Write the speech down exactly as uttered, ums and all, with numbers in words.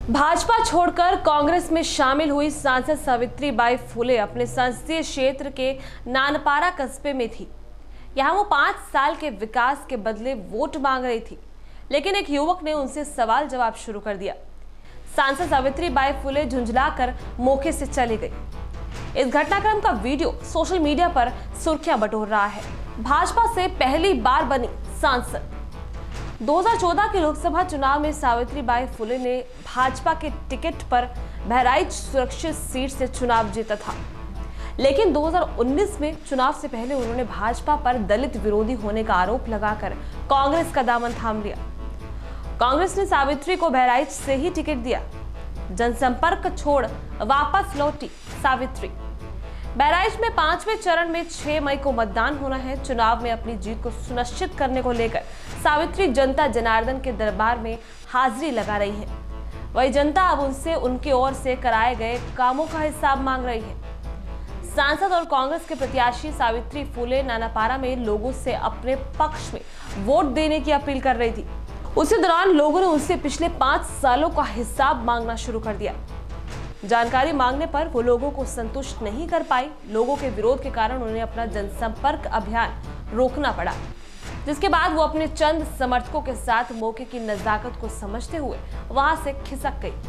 भाजपा छोड़कर कांग्रेस में शामिल हुई सांसद सावित्रीबाई फुले अपने संसदीय क्षेत्र के नानपारा कस्बे में थी। यहां वो पांच साल के विकास के बदले वोट मांग रही थी, लेकिन एक युवक ने उनसे सवाल जवाब शुरू कर दिया। सांसद सावित्रीबाई फुले झुंझलाकर मौके से चली गई। इस घटनाक्रम का वीडियो सोशल मीडिया पर सुर्खियां बटोर रहा है। भाजपा से पहली बार बनी सांसद। दो हज़ार चौदह के लोकसभा चुनाव में सावित्रीबाई फुले ने भाजपा के टिकट पर बहराइच सुरक्षित सीट से चुनाव जीता था, लेकिन दो हज़ार उन्नीस में चुनाव से पहले उन्होंने भाजपा पर दलित विरोधी होने का आरोप लगाकर कांग्रेस का दामन थाम लिया। कांग्रेस ने सावित्री को बहराइच से ही टिकट दिया। जनसंपर्क छोड़ वापस लौटी सावित्री। बहराइच में पांचवें चरण में छह मई को मतदान होना है। चुनाव में अपनी जीत को सुनिश्चित करने को लेकर सावित्री जनता जनार्दन के दरबार में हाजिरी लगा रही है। वही जनता अब उनसे उनकी ओर से कराए गए कामों का हिसाब मांग रही है। सांसद और कांग्रेस के प्रत्याशी सावित्री फुले नानापारा में लोगों से अपने पक्ष में वोट देने की अपील कर रही थी। उसी दौरान लोगों ने उनसे पिछले पांच सालों का हिसाब मांगना शुरू कर दिया। जानकारी मांगने पर वो लोगों को संतुष्ट नहीं कर पाई। लोगों के विरोध के कारण उन्हें अपना जनसंपर्क अभियान रोकना पड़ा, जिसके बाद वो अपने चंद समर्थकों के साथ मौके की नजाकत को समझते हुए वहां से खिसक गई।